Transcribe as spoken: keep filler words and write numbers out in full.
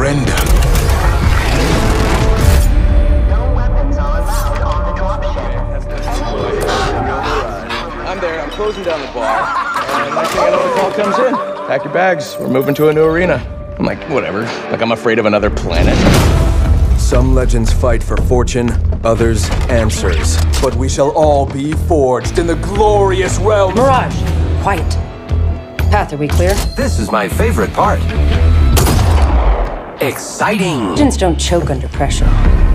surrender. No weapons are allowed on the dropship. I'm there. I'm closing down the bar. And next thing I know, the call comes in. Pack your bags. We're moving to a new arena. I'm like, whatever. Like I'm afraid of another planet. Some legends fight for fortune, others answers. But we shall all be forged in the glorious realm. Mirage, quiet. Path, are we clear? This is my favorite part. Exciting. Legends don't choke under pressure.